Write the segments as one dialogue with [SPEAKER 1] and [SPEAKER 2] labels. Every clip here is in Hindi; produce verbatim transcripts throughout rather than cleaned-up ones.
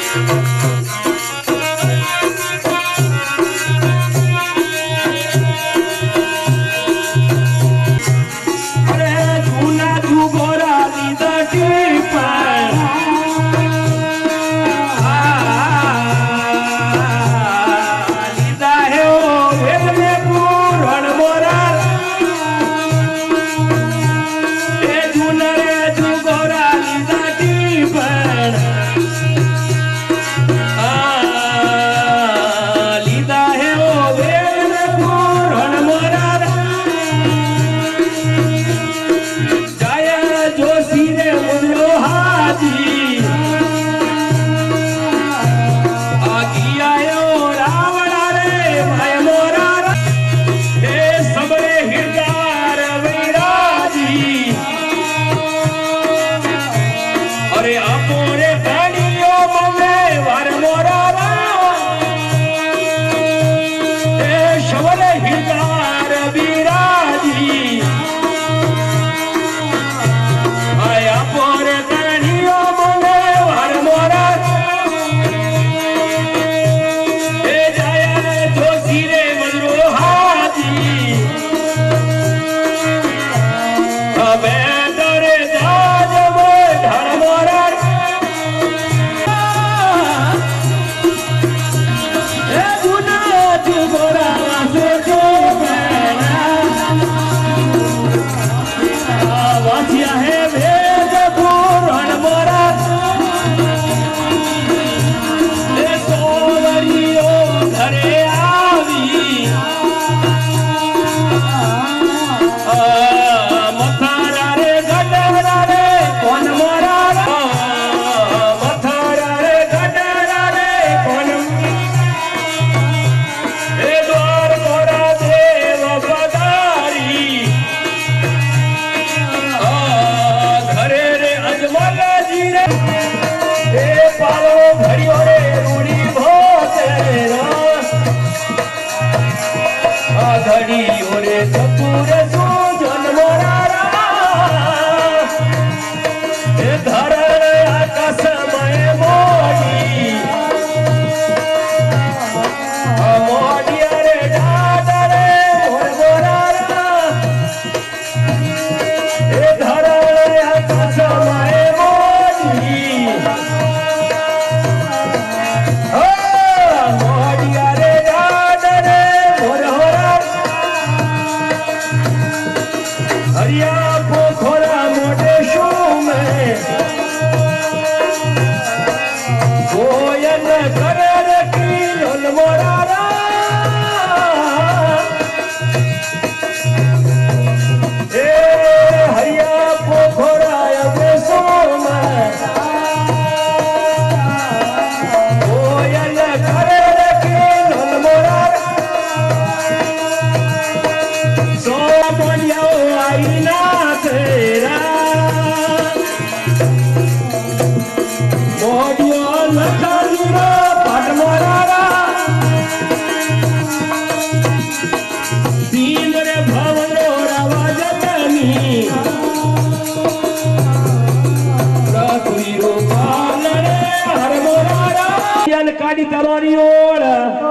[SPEAKER 1] काटी तलवारी ओर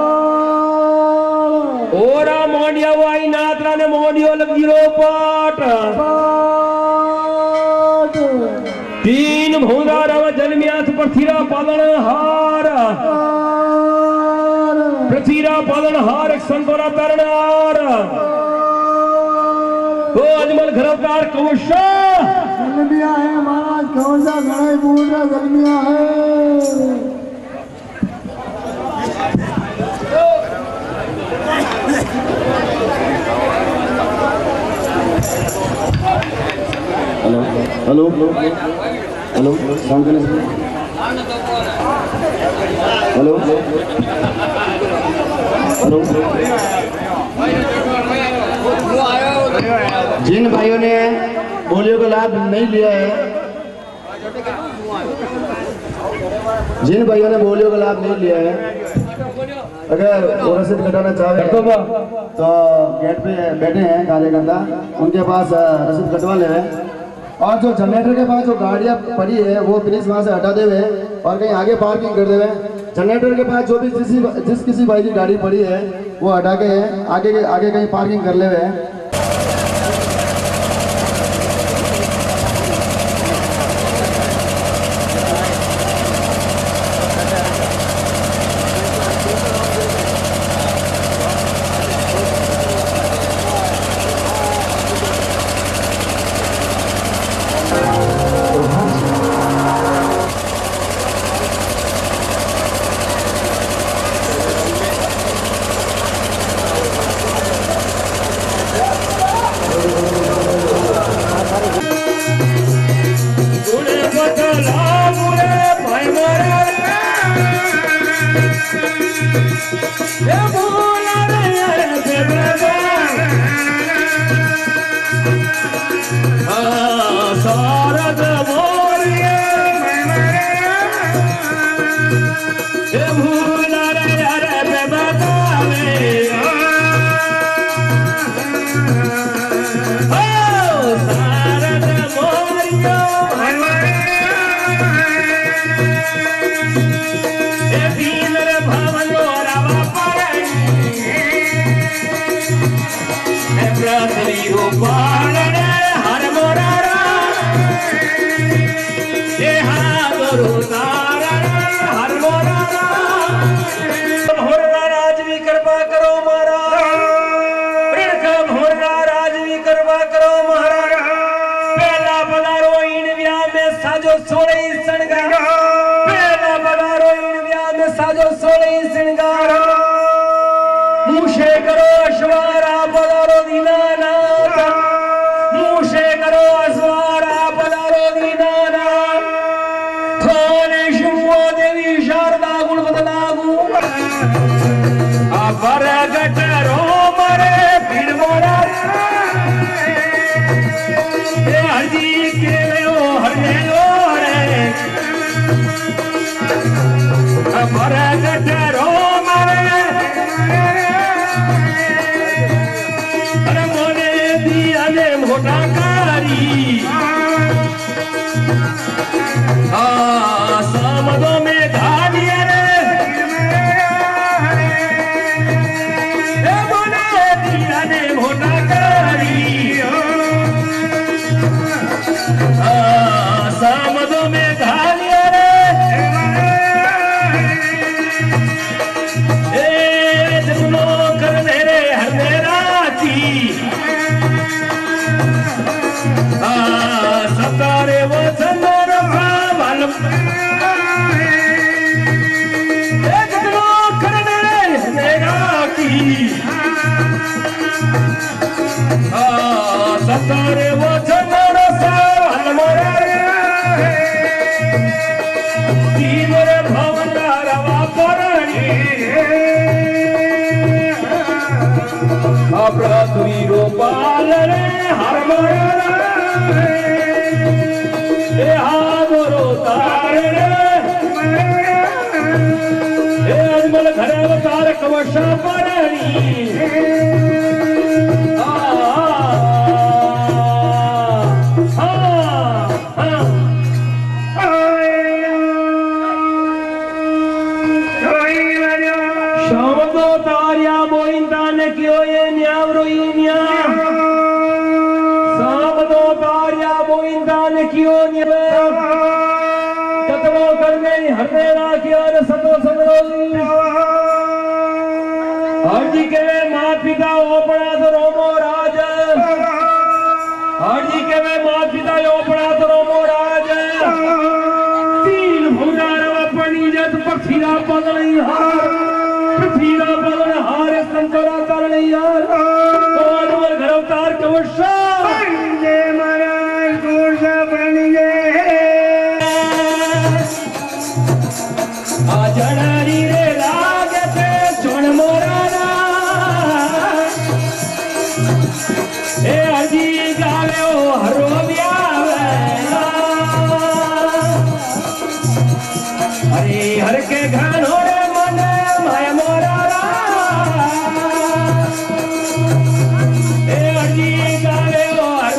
[SPEAKER 1] ओरा मोंडिया वाई नात्रा ने मोंडियो लगी रो पाट तीन भूंदा रव जन्मियात पृथ्वीरा पालन हार पृथ्वीरा पालन हार संतोरा तरणार तो अजमल घरवतार कौशा
[SPEAKER 2] जन्मिया है महाराज कौशा घड़ाई बूढ़ा जन्मिया है
[SPEAKER 3] हेलो हेलो हेलो साउंड करने से हेलो हेलो जिन भाइयों ने पोलियो का लाभ नहीं लिया है जिन भाइयों ने पोलियो का लाभ नहीं लिया है अगर वो रसीद कटाना चाहे तो गेट पे बैठे हैं कार्यकर्ता उनके पास रसीद कटवा ले और जो जनरेटर के पास जो गाड़ियां पड़ी है वो प्लीज वहां से हटा दे हुए और कहीं आगे पार्किंग कर देवे। जनरेटर के पास जो भी जिस जिस किसी भाई की गाड़ी पड़ी है वो हटा के आगे आगे कहीं पार्किंग कर लेवे।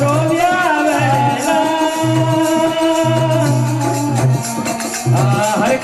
[SPEAKER 1] हर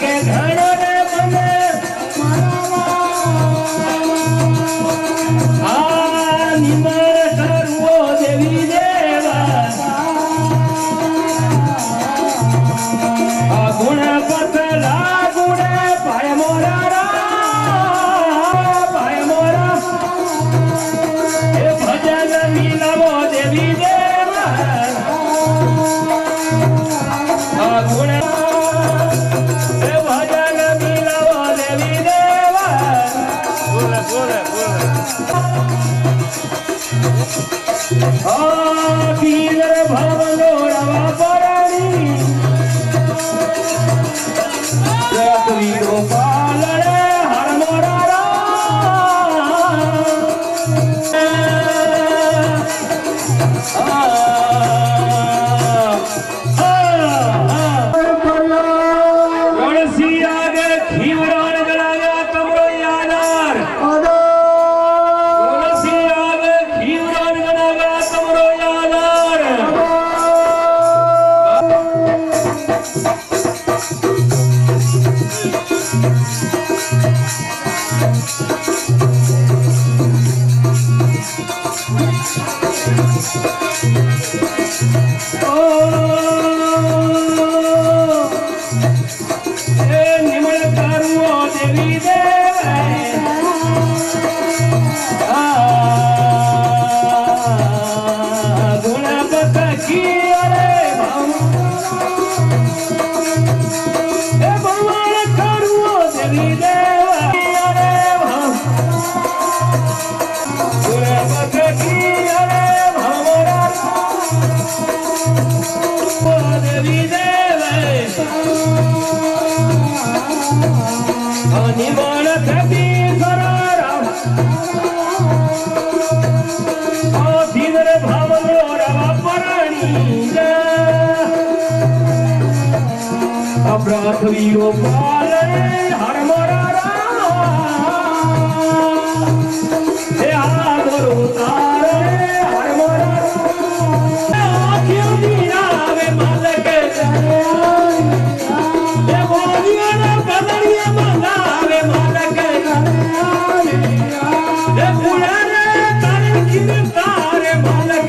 [SPEAKER 1] वीरो पाले हर मोरा हे आदरो तारे हर मोरा आखियों दीना वे मालक हे बोलिया ना बदलिया माला वे मालक हे पुराने तारे किरतारे मालक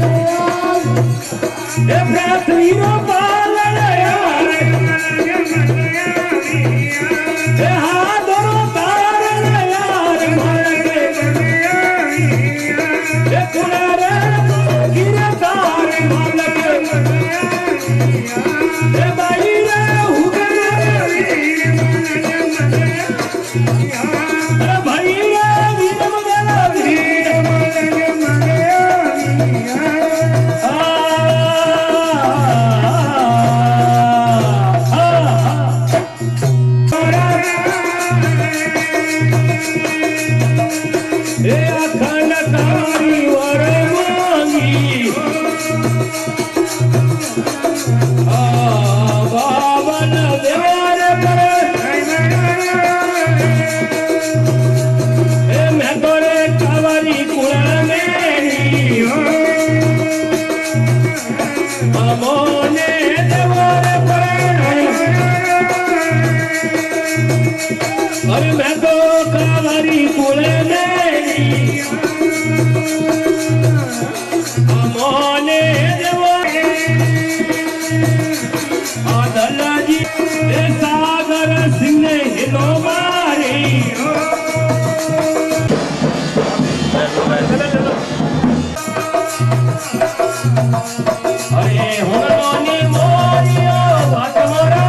[SPEAKER 1] हे प्रात वीरो पाले अरे मैं तो कावरी कुल मेरी अमोने आदल जी सागर सिंह हिलो मारी अरे होनी मोरियो बात मोरा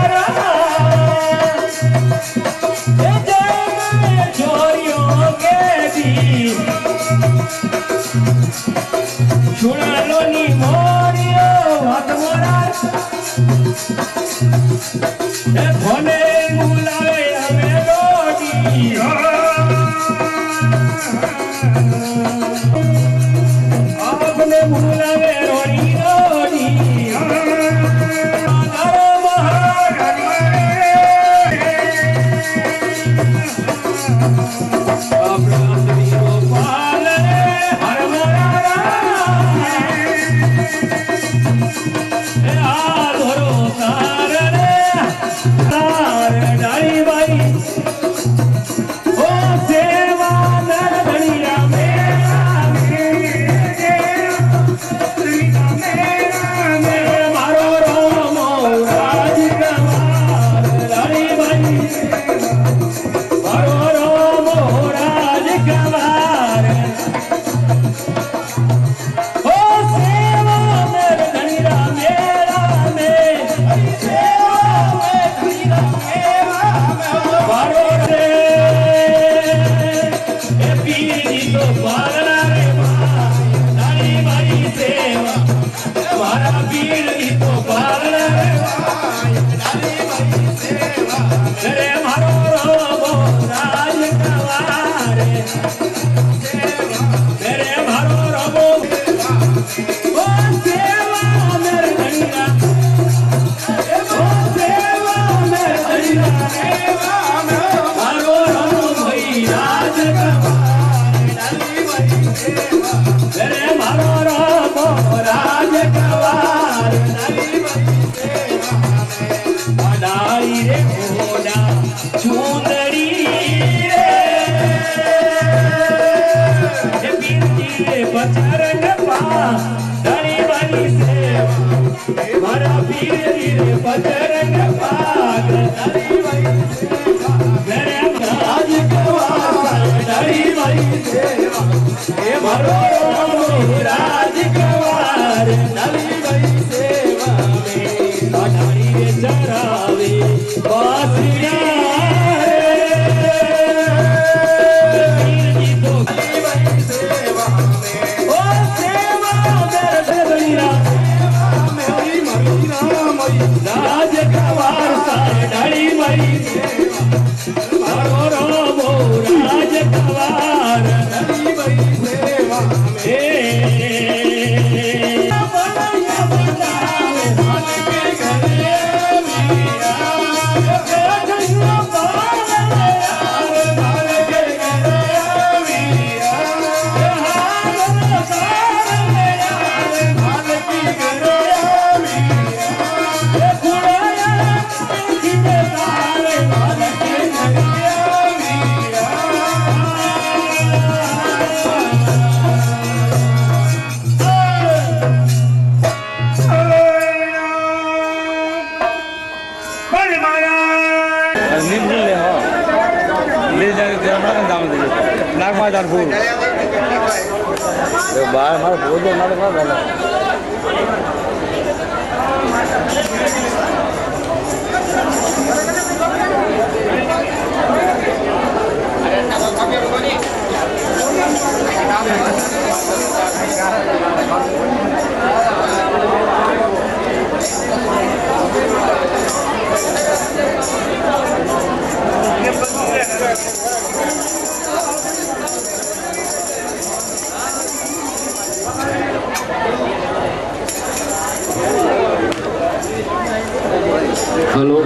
[SPEAKER 1] Chulani Morio, Atmora, e Pone Mulare Melody, Apne Mulare Rodi, I hello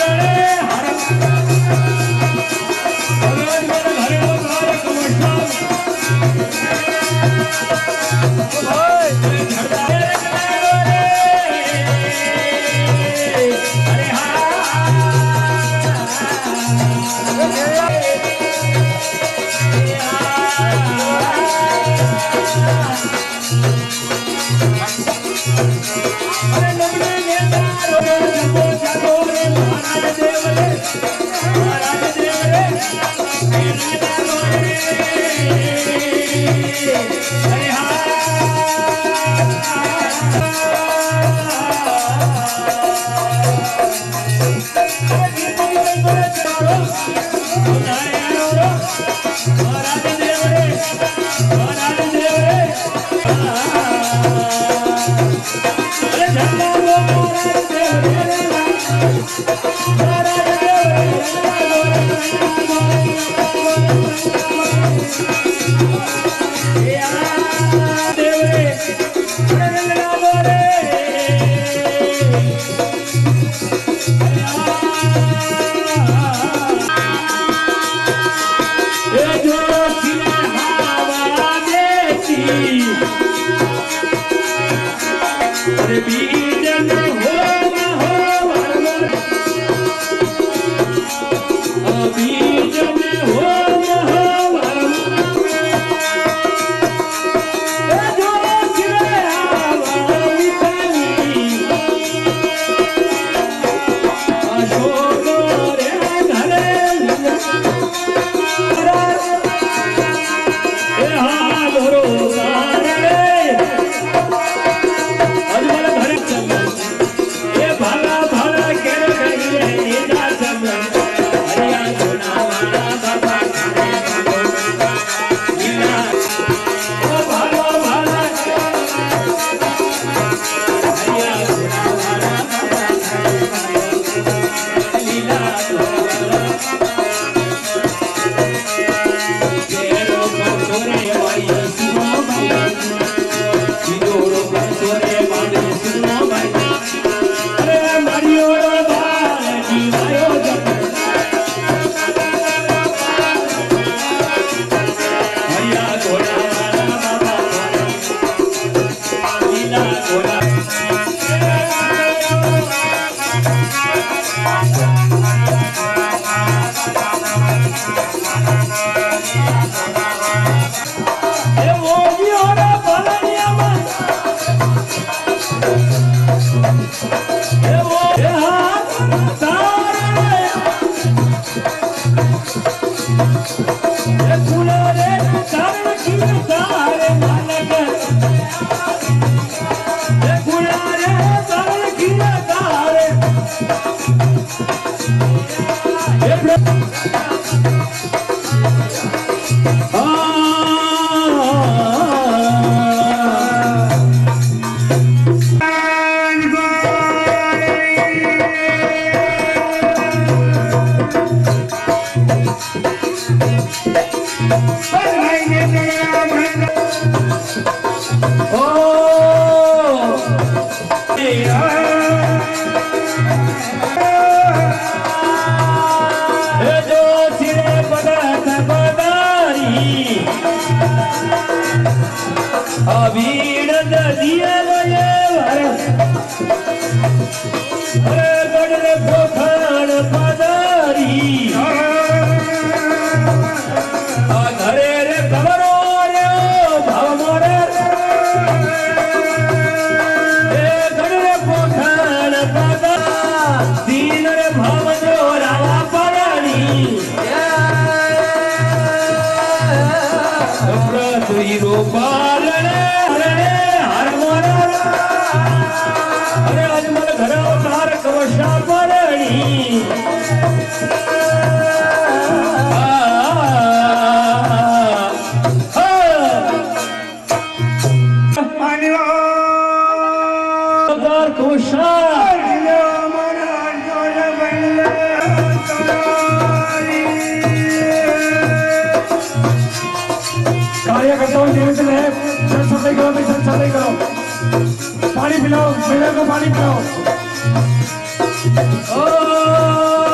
[SPEAKER 1] पानी पिलाओ, मेरे को पानी पिलाओ। ओ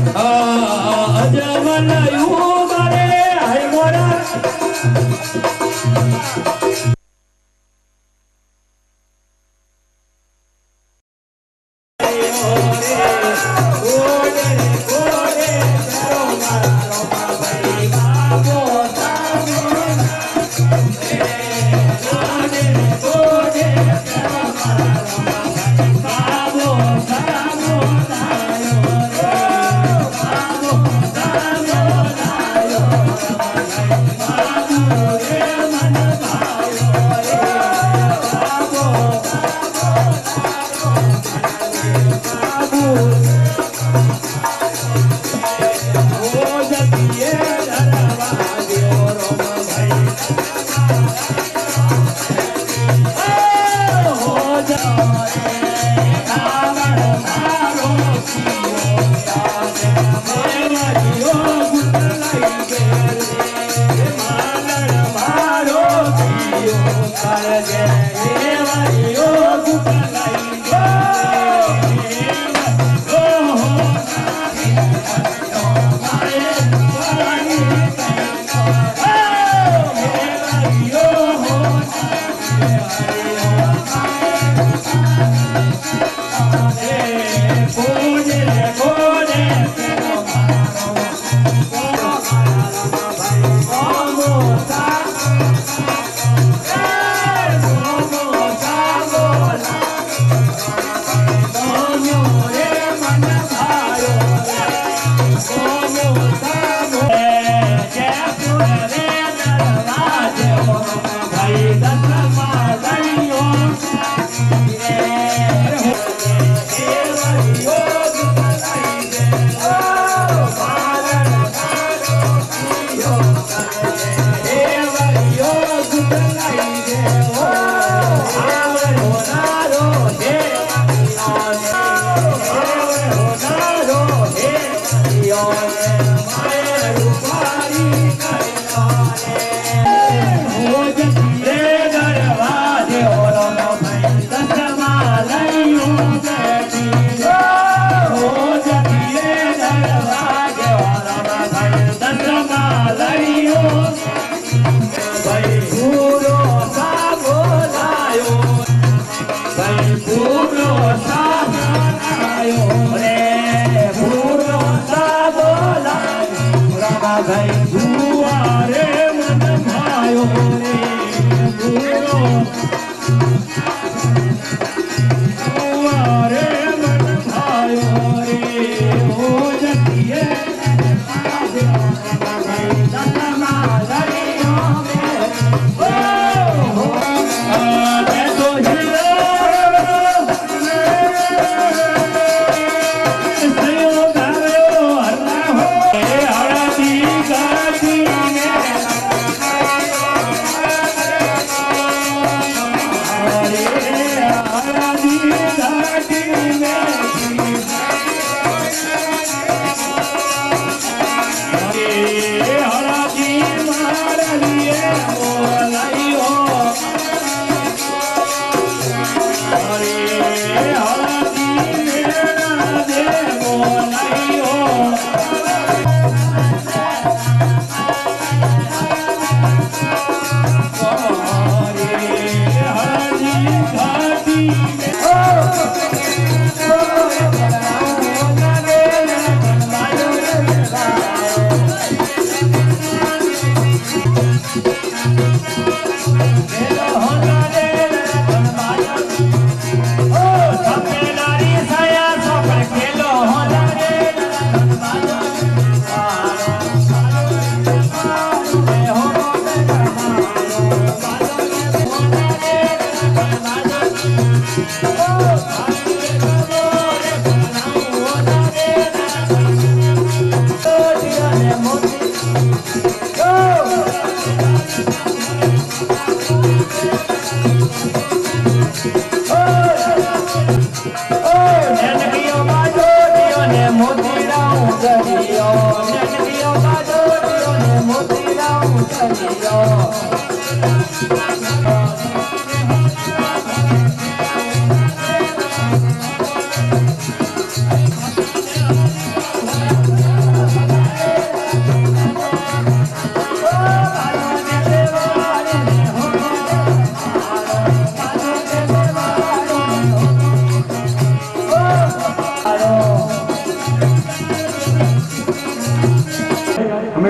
[SPEAKER 1] અજમન યુગ રે હે મોરા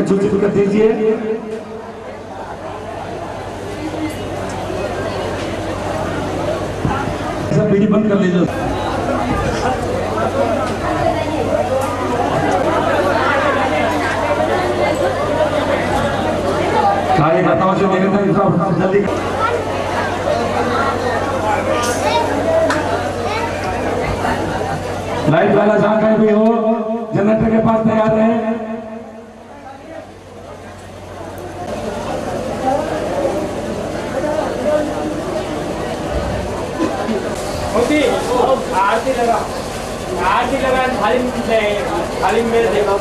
[SPEAKER 4] सूचित कर दीजिए। सब बीड़ी बंद कर लीजिए। कार्यकर्ताओं से निवेदन है जल्दी लाइट वाला जहां कहीं भी हो जनरेटर के पास तैयार रहे।
[SPEAKER 1] आरती लगा आरती लगा थाली में थाली में मेरे देखा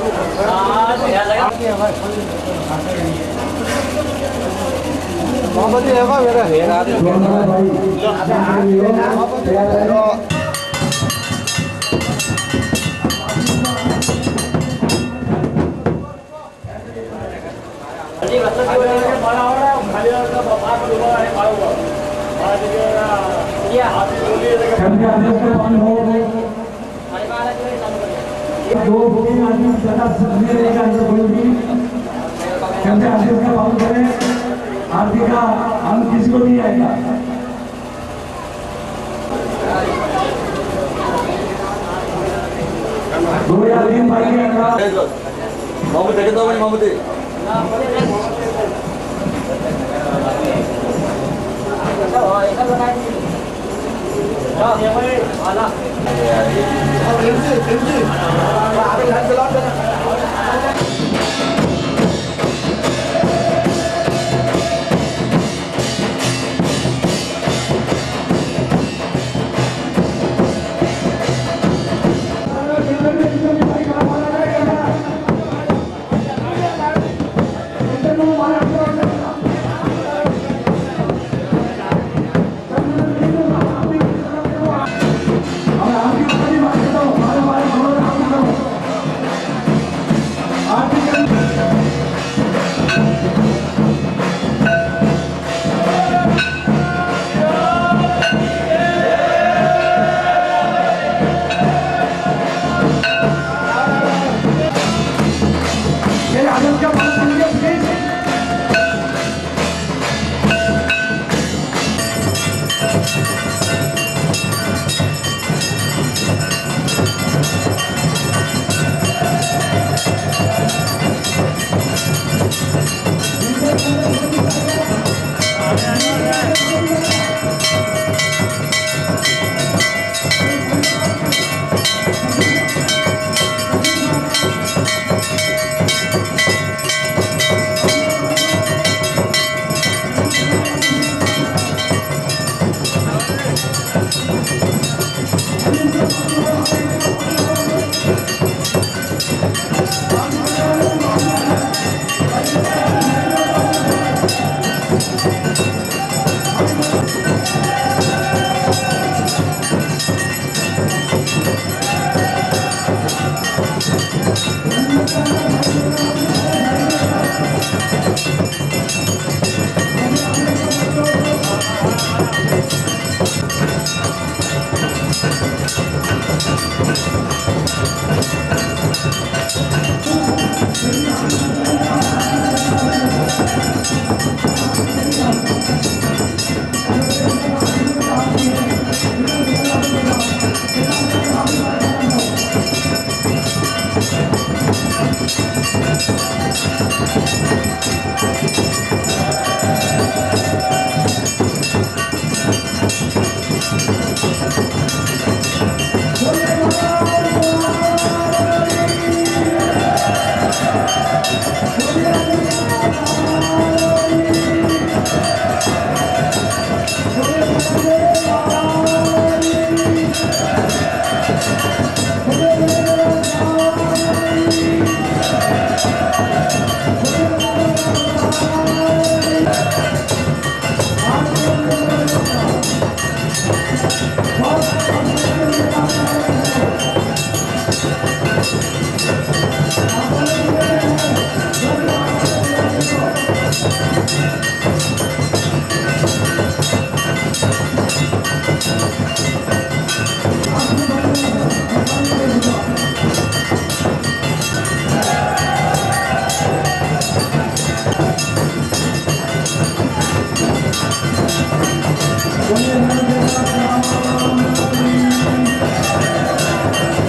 [SPEAKER 2] मोहम्मद है का मेरा हेर आ
[SPEAKER 1] जी मतलब जो है बड़ा हो रहा है खाली का बात हुआ है बड़ा हुआ आज ये या आप बोलिए
[SPEAKER 4] संख्या आदेश के पालन हो
[SPEAKER 1] अरे वाला जो है चालू करिए
[SPEAKER 4] दो बुकिंग आदमी ज्यादा समझने रहेगा अंदर बोलूंगी संख्या आदेश का पालन करें। आरती का अंत किसको नहीं आएगा। दो या तीन भाई
[SPEAKER 3] मोहम्मद देखे तो मोहम्मद
[SPEAKER 1] ऐसा लगाएंगे ये भाई आला आगे घर चला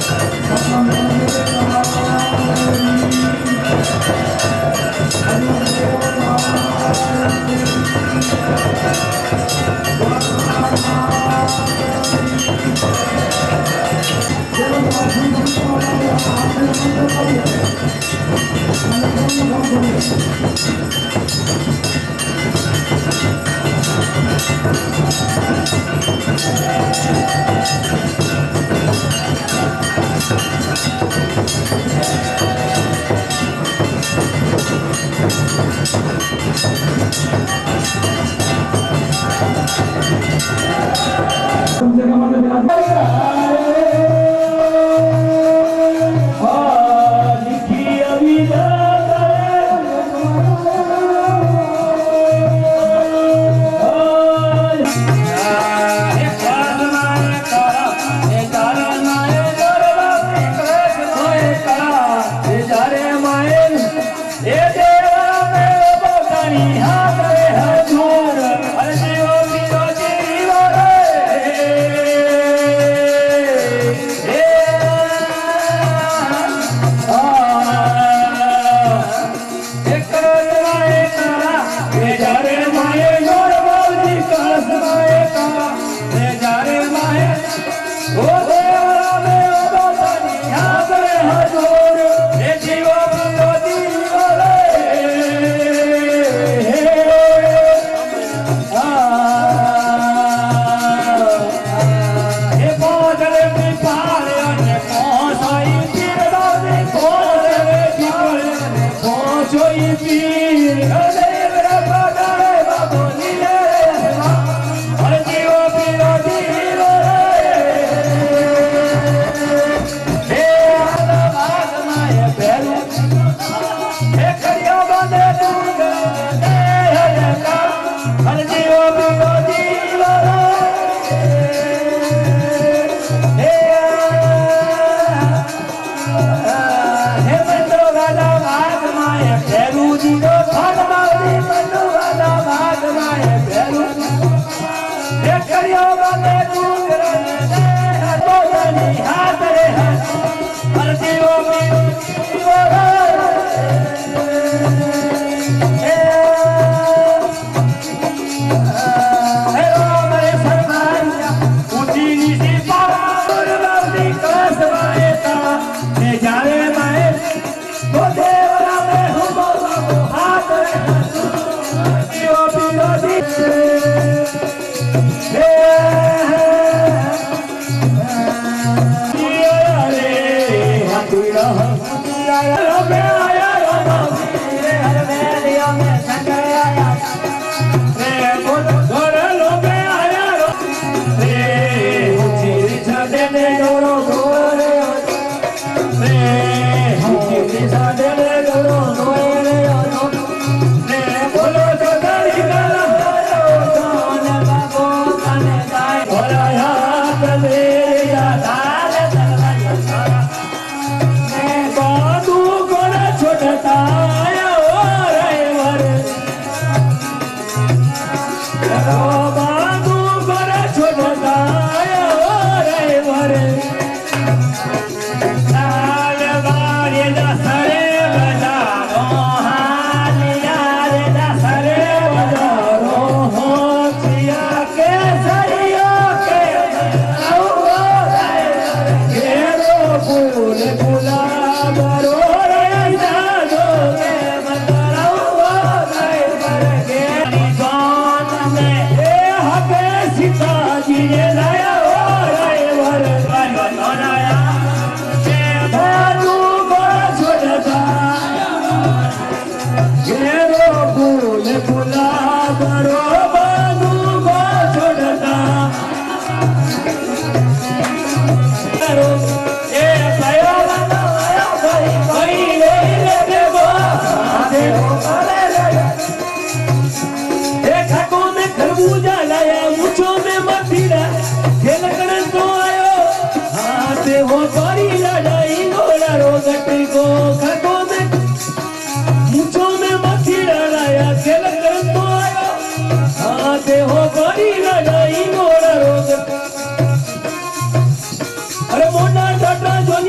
[SPEAKER 4] अरे मोटा टाटा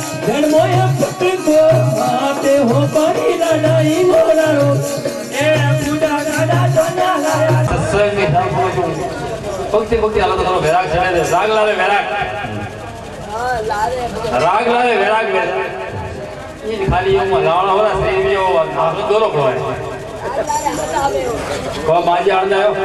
[SPEAKER 1] ધર્મોએ પકડો આતે હો પાણી લડાઈ મોરારો એ પૂજા દાદા સોના લાયા
[SPEAKER 5] સત્સંગની ધામ પહોંચું ભક્તિ ભક્તિ હાલો તો વેરાગ ચડે છે રાગ લાવે વેરાગ રાગ લાવે વેરાગ વેરાગ ઈ ખાલી એમ લાવણા વાળા શ્રીઓ નામ દોરો પડવાય કો માજી આડદાયો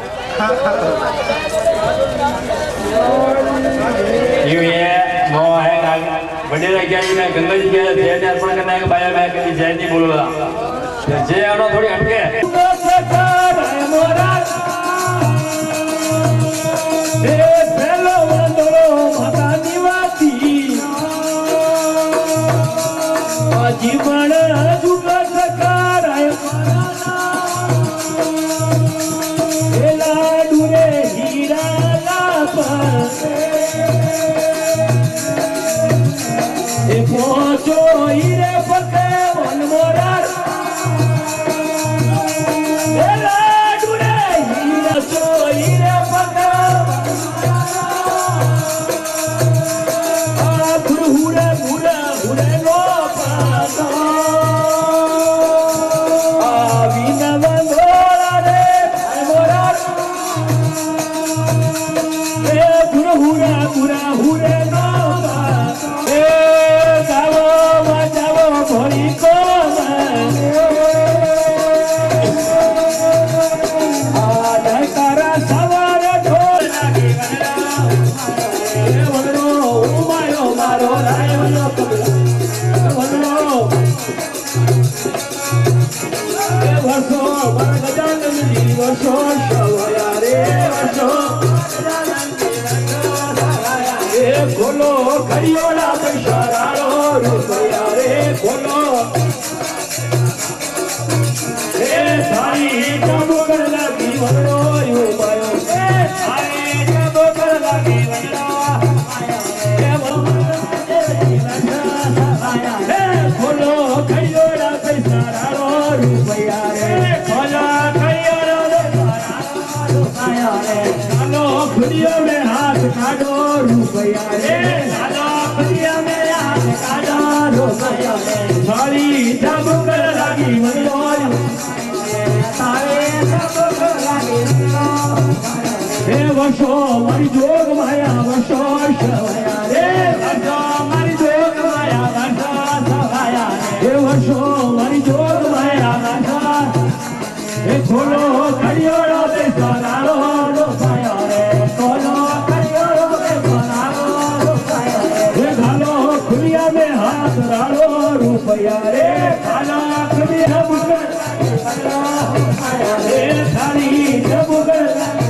[SPEAKER 5] यू ये मो है नाग बड़े क्या जी मैं गंगा जी के जय ने अर्पण करना है बाया मैं कभी जय नहीं बोलूंगा जय आना थोड़ी हटके
[SPEAKER 1] મોરા એ પેલો વંદરો માતાની વાતી આ જીવન જુગ સકારાય એ લાડુ રે હીરા લાપા એ પહોંચો હીરે પકે વન મોરા खोलो खड़ियोला पैसाराड़ो रुपया रे खोलो ए थारी जब कर लगी वनो यू पायो ए थारी जब कर लगी वनो ए खोलो खड़ियोला पैसाराड़ो रुपया रे खोलो खड़ियोला रुपया रे चलो खुदियों में हाथ काटो रुपया रे चलो खुदियों में हाथ काटो रुपया रे थारी जब कर लगी वनो तारे जब कर लगी वनो हे वशो मारी जोग माया वशो शवाया रे वशो मारी जोग माया वशो शवाया हे वशो मारी जोग माया वशो हे खोलो खड़ियोला पे सोनारो रुपया रे खोलो खड़ियोला पे सोनारो रुपया रे घालो खुलिया में हाथ डालो रुपया रे घालो खुलिया बुकर रे थाली जब बुकर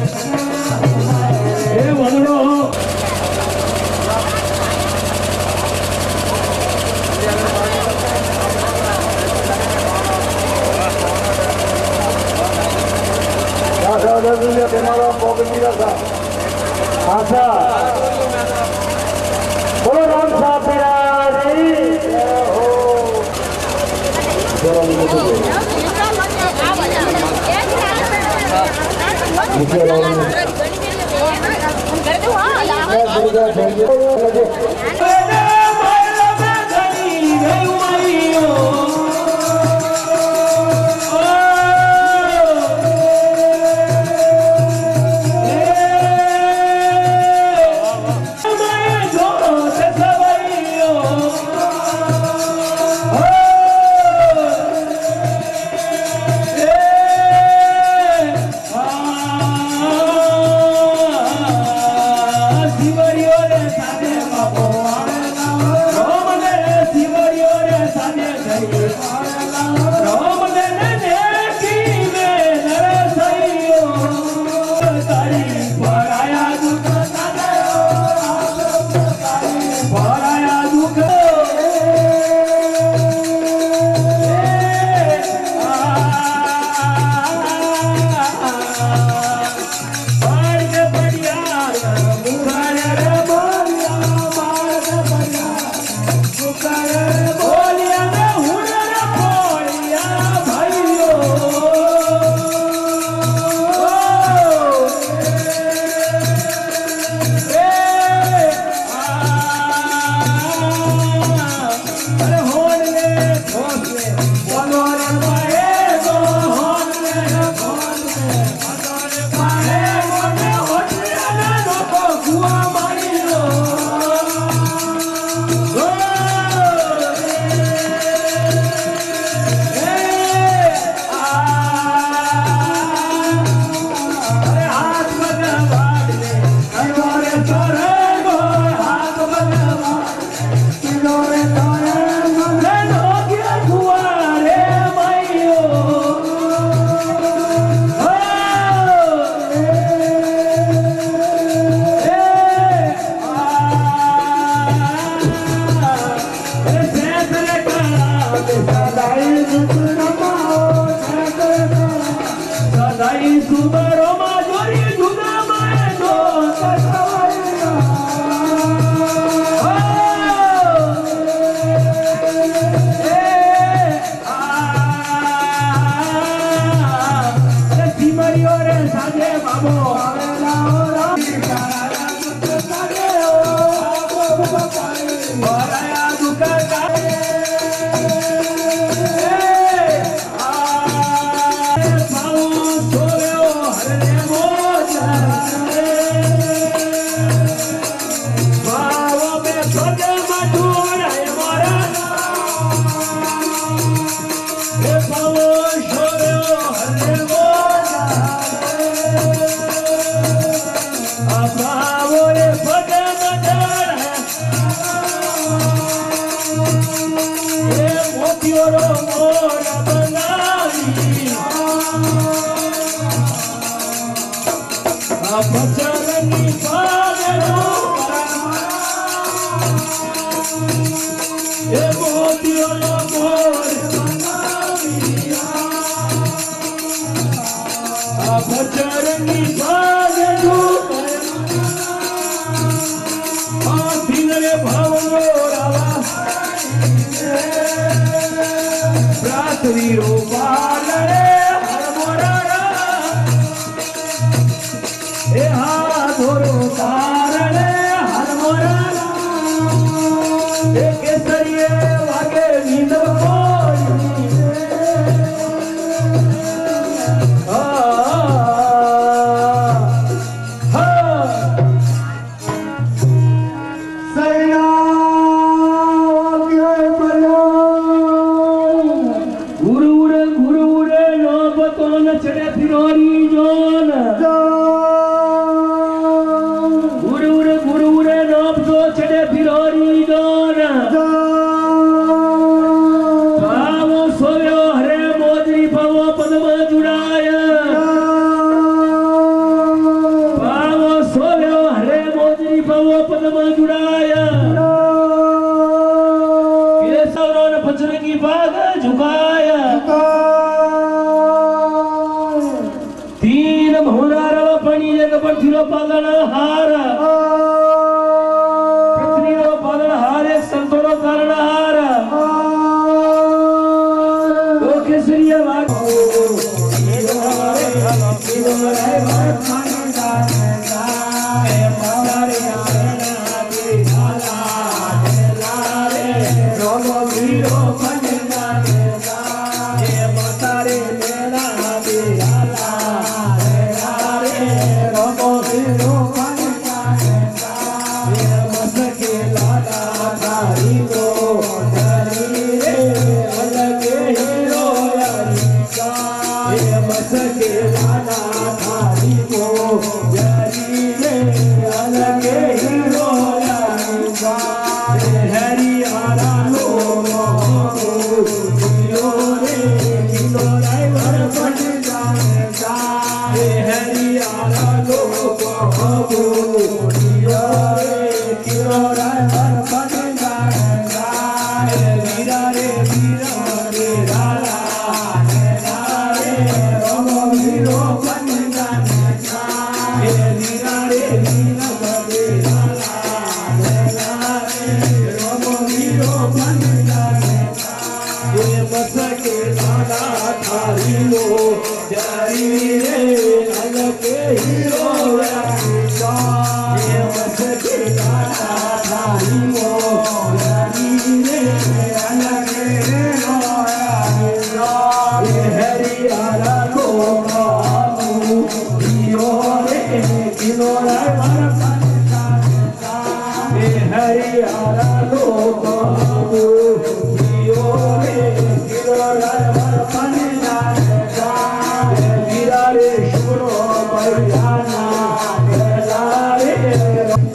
[SPEAKER 1] हे वनो
[SPEAKER 2] बोलो राम साहब
[SPEAKER 1] Bye. अरे होन ले होन ले बोलो रे भाई तो होन ले होन ले अरे भाई मोने होन ले ना तो कुआ मारी लो अरे हाथ बना ले अरे तोरे गो हाथ बना किलोरे तोरे मने नो किया कुआरे माईयो ओ ए आ ए सेतरे करा सदाई सुबरो सदाई सुबरो माजोरी जुदा माए दो सवाईया ए आ ए सिमरी ओरे साजे बाबो आवेला ओरा कारा दुख साजे ओ बाबो पाए ओरा दुख काए बचरनी पागलो ए मोतियो मोर बनाविया आ बचरनी पागलो आ दिनरे भावो रावा प्रातवीरो पालरे हर मोरा ए हाथोरो कारण हर मोरा ए केसरिये वागे नींद कोई आ हा
[SPEAKER 2] सैया के बलो
[SPEAKER 1] गुरु रे गुरु रे नो बतो न चढ़े फिरोरी जोन गुरु रे गुरु रे नोब तो चढ़े फिरोरी जोन पावो सोयो हरे मोदरी पावो पद्म जुड़ाया पावो सोयो हरे मोदरी पावो पद्म जुड़ाया ये सौरों ने पचरंगी बाग झुकाया तीन भौरारव पणी जग पठिलो पालन हार पृथ्वीरो पालन हार एक संतोरो कारण हार ओ केसरिया वाग रे हरियारा लोक रे शुरो बजाना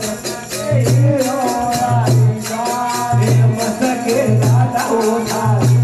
[SPEAKER 1] मसके दादा